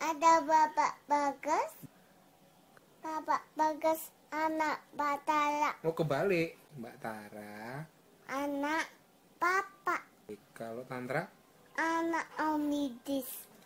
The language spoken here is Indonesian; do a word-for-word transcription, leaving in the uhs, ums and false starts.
Ada Bapak Bagas. Bapak Bagas anak Mbak Tara. Oh, kebalik. Mbak Tara Anak Papa. kalau Tantra Anak Om Idis.